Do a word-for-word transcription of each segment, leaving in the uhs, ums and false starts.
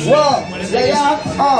Wow, ya, ya, ah.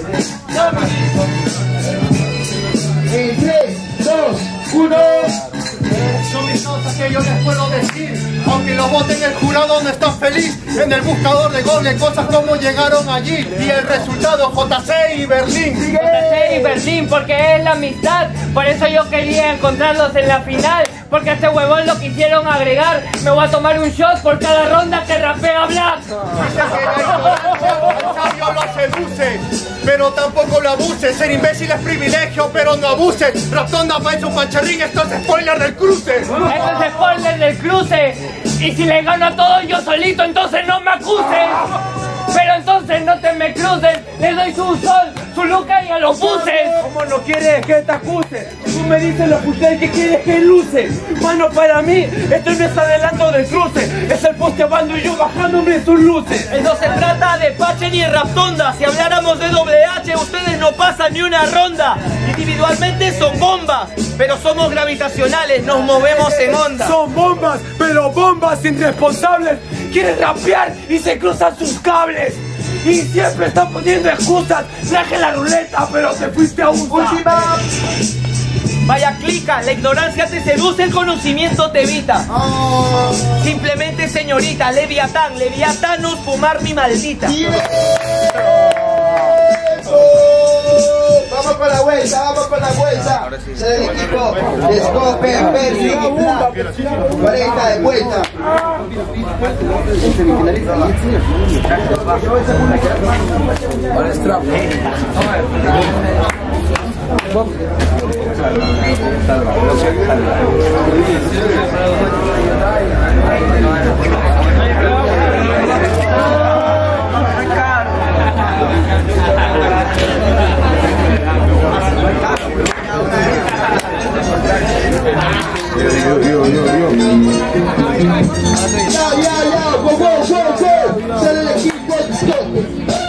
En tres, dos, uno. Son mis cosas que yo les puedo decir. Aunque lo voten el jurado no está feliz. En el buscador de Google cosas como llegaron allí. Y el resultado J C y Berlín. J C y Berlín porque es la amistad. Por eso yo quería encontrarlos en la final. Porque a este huevón lo quisieron agregar. Me voy a tomar un shot por cada ronda que rapea Black. Dice que la ignorancia al sabio lo seduce, pero tampoco lo abuse. Ser imbécil es privilegio, pero no abuses. Raptonda pa' eso, pancharrín, esto es spoiler del cruce. Esto es spoiler del cruce. Y si le gano a todos yo solito, entonces no me acuses. Pero entonces no te me cruces. Le doy su sol, su luca y a los buses. ¿Cómo no quieres que te acuse? Tú me dices lo que que quieres que luce. Mano, para mí, esto no es adelanto del cruce. Es el posteando y yo bajándome sus luces. No se trata de Pache ni Raptonda. Si habláramos de doble H, ustedes no pasan ni una ronda. Individualmente son bombas, pero somos gravitacionales, nos movemos en onda. Son bombas, pero bombas irresponsables. Quieren rapear y se cruzan sus cables. Y siempre están poniendo excusas. Traje la ruleta, pero te fuiste a un última. Vaya clica, la ignorancia te seduce, el conocimiento te evita. Oh. Simplemente señorita, Leviatán, Leviatanos, fumar mi maldita. ¡Tiempo! Vamos con la vuelta, vamos con la vuelta. Se el equipo Scope, Perry y Black. cuarenta de vuelta. Ahora es trap. Ya, ya, ya, go, go, go, go. Sale el equipo Scope.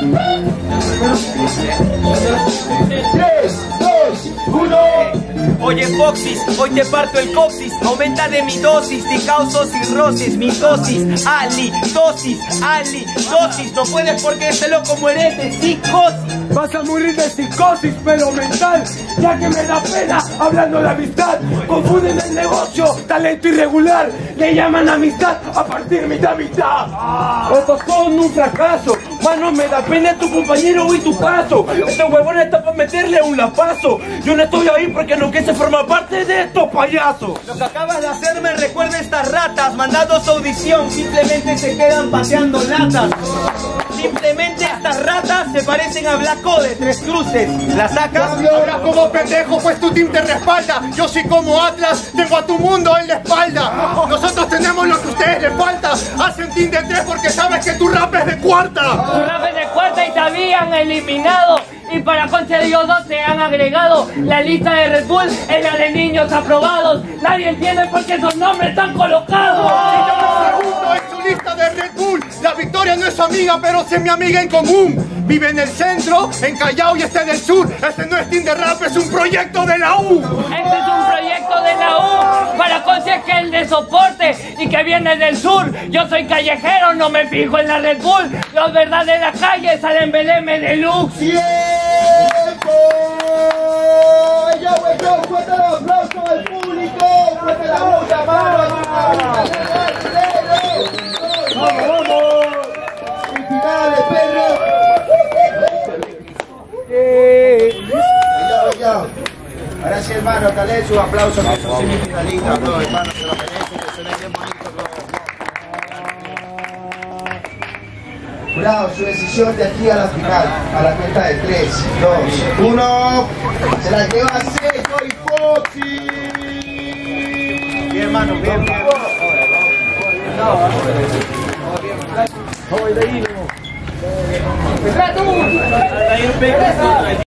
tres, dos, uno. Oye Foxys, hoy te parto el coxis. Aumenta de mi dosis, te causo cirrosis. Mi dosis, Ali, dosis, Ali, dosis. No puedes porque este loco muere de psicosis. Vas a morir de psicosis, pero mental. Ya que me da pena, hablando de amistad. Confunden el negocio, talento irregular. Le llaman amistad a partir mitad mitad. Estos son un fracaso. Mano, me da pena tu compañero y tu paso. Este huevón está para meterle un lapazo. Yo no estoy ahí porque no quise formar parte de estos payasos. Lo que acabas de hacer me recuerda a estas ratas. Mandando su audición, simplemente se quedan pateando latas. Simplemente estas ratas se parecen a Blanco de Tres Cruces. ¿La sacas? Hablas como pendejo, pues tu team te respalda. Yo soy como Atlas, tengo a tu mundo en la espalda. Nosotros tenemos lo que a ustedes les falta. Hacen team de tres porque sabes que tu rap es de cuarta. Tu rap es de cuarta y te habían eliminado. Y para concha de ellos dos se han agregado. La lista de Red Bull es la de niños aprobados. Nadie entiende por qué esos nombres están colocados. Si yo me pregunto en su lista de Red Bull, la victoria no es su amiga, pero sí es mi amiga en común. Vive en el centro, en Callao y está en el sur. Este no es team de rap, es un proyecto de la U. Este es un proyecto de la U para conseguir el de soporte y que viene del sur. Yo soy callejero, no me fijo en la Red Bull. Los verdad de la calle salen B L M Deluxe. ¡Tiempo! ¡Ya, bueno! ¡Fuerte el aplauso al público! ¡Fuerte la mucha mano! ¡Vamos, vamos! ¡Finales, perro! Ya, ya. Ahora sí, hermano, dale su aplauso a esos semifinalistas, bro, hermano, se lo merecen, que suene bien bonito, bro. Jurado, su decisión de aquí a la final, a la cuenta de tres, dos, uno, se la lleva Seco y Foxy. Bien, hermano, bien, bien. No,